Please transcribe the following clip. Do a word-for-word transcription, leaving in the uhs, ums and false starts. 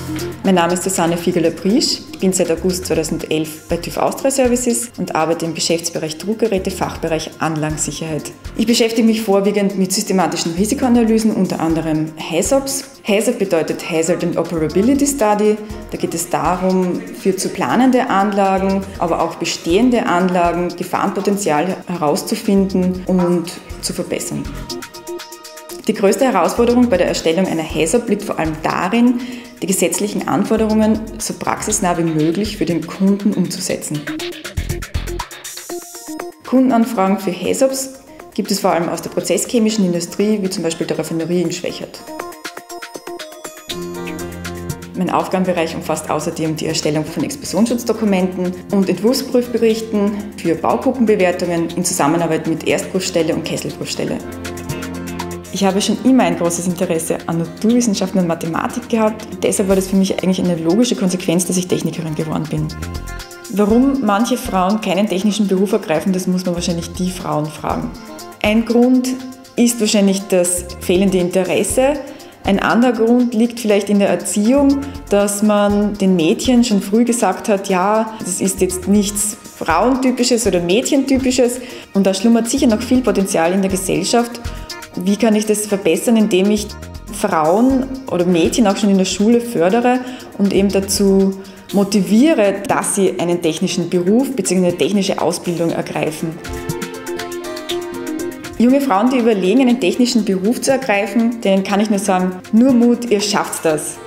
Mein Name ist Susanne Fiegeler-Briesch. Ich bin seit August zweitausendelf bei TÜV Austria Services und arbeite im Geschäftsbereich Druckgeräte, Fachbereich Anlagensicherheit. Ich beschäftige mich vorwiegend mit systematischen Risikoanalysen, unter anderem HAZOPs. HAZOP bedeutet Hazard and Operability Study. Da geht es darum, für zu planende Anlagen, aber auch bestehende Anlagen Gefahrenpotenzial herauszufinden und zu verbessern. Die größte Herausforderung bei der Erstellung einer HAZOP liegt vor allem darin, die gesetzlichen Anforderungen so praxisnah wie möglich für den Kunden umzusetzen. Kundenanfragen für HAZOPs gibt es vor allem aus der prozesschemischen Industrie, wie zum Beispiel der Raffinerie in Schwechat. Mein Aufgabenbereich umfasst außerdem die Erstellung von Explosionsschutzddokumenten und Entwurfsprüfberichten für Baugruppenbewertungen in Zusammenarbeit mit Erstprüfstelle und Kesselprüfstelle. Ich habe schon immer ein großes Interesse an Naturwissenschaften und Mathematik gehabt. Deshalb war das für mich eigentlich eine logische Konsequenz, dass ich Technikerin geworden bin. Warum manche Frauen keinen technischen Beruf ergreifen, das muss man wahrscheinlich die Frauen fragen. Ein Grund ist wahrscheinlich das fehlende Interesse. Ein anderer Grund liegt vielleicht in der Erziehung, dass man den Mädchen schon früh gesagt hat, ja, das ist jetzt nichts Frauentypisches oder Mädchentypisches. Und da schlummert sicher noch viel Potenzial in der Gesellschaft. Wie kann ich das verbessern, indem ich Frauen oder Mädchen auch schon in der Schule fördere und eben dazu motiviere, dass sie einen technischen Beruf bzw. eine technische Ausbildung ergreifen. Junge Frauen, die überlegen, einen technischen Beruf zu ergreifen, denen kann ich nur sagen, nur Mut, ihr schafft das.